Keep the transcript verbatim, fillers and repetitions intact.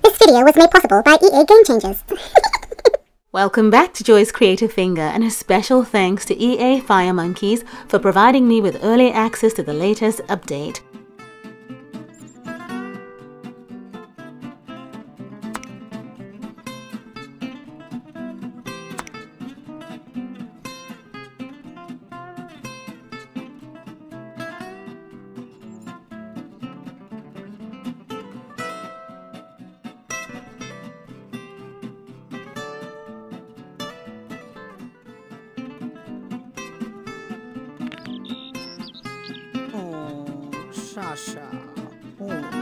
This video was made possible by E A Game Changers. Welcome back to Joy's Creative Finger, and a special thanks to E A Fire Monkeys for providing me with early access to the latest update. Sasha. Oh.